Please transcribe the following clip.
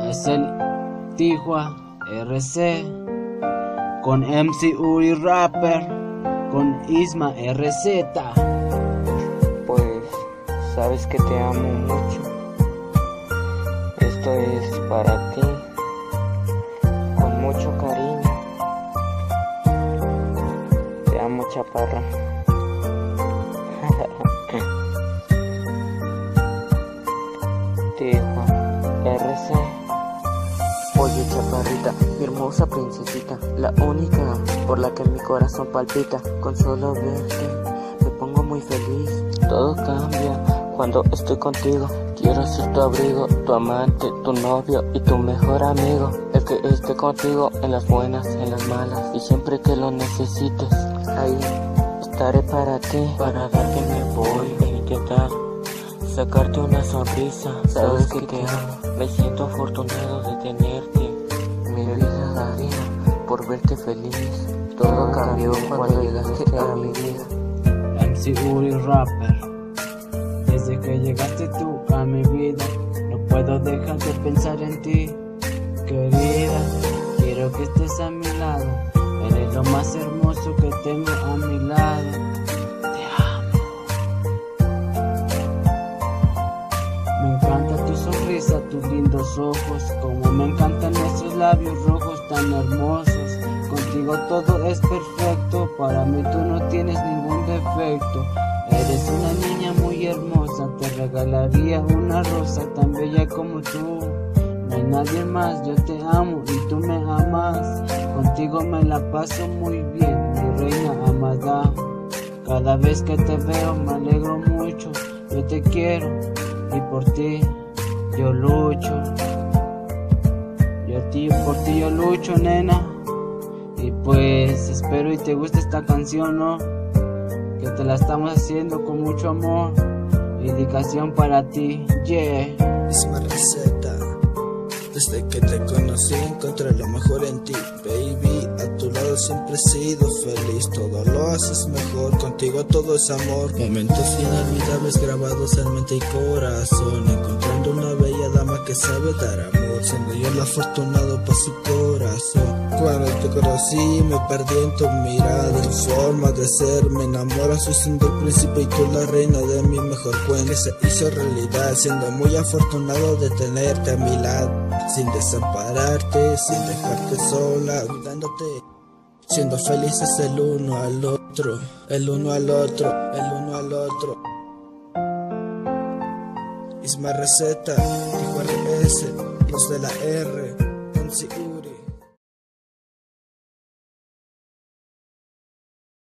Es el Tijua RC con MC Uri Rapper, con Isma RZ. Pues sabes que te amo mucho. Esto es para ti, con mucho cariño. Te amo, chaparra. Tijua RC. Oye, chaparrita, mi hermosa princesita, la única por la que mi corazón palpita. Con solo verte me pongo muy feliz. Todo cambia cuando estoy contigo. Quiero ser tu abrigo, tu amante, tu novio y tu mejor amigo. El que esté contigo en las buenas, en las malas, y siempre que lo necesites, ahí estaré para ti. Para darte mi apoyo e intentar sacarte una sonrisa. Sabes que te amo, me siento afortunado de tenerte. Mi vida daría por verte feliz. Todo cambió cuando llegaste a mi vida. MC Uri Rapper. Desde que llegaste tú a mi vida, no puedo dejar de pensar en ti, querida. Quiero que estés a mi lado, eres lo más hermoso que tengo a mi lado. Te amo. Me encanta tu sonrisa, tus lindos ojos, como me encantan esos labios rojos tan hermosos. Contigo todo es perfecto, para mí tú no tienes ningún defecto. Eres una niña muy hermosa, te regalaría una rosa tan bella como tú. No hay nadie más, yo te amo y tú me amas. Contigo me la paso muy bien, mi reina amada. Cada vez que te veo me alegro mucho, yo te quiero y por ti yo lucho. Por ti yo lucho, nena. Y pues espero y te guste esta canción, ¿no? Que te la estamos haciendo con mucho amor y dedicación para ti, yeah. Isma RZ. Desde que te conocí encontré lo mejor en ti, baby. A tu lado siempre he sido feliz, todo lo haces mejor, contigo todo es amor. Momentos inolvidables grabados en mente y corazón, encontrando una bella dama que sabe dar amor, siendo yo el afortunado para su corazón. Cuando te conocí me perdí en tu mirada, tu forma de ser me enamora. Soy siendo el príncipe y tú la reina de mi mejor cuento, que se hizo realidad, siendo muy afortunado de tenerte a mi lado, sin desampararte, sin dejarte sola, cuidándote, siendo felices el uno al otro, el uno al otro, el uno al otro. Isma RZ, Tijua RS, los de la R, MC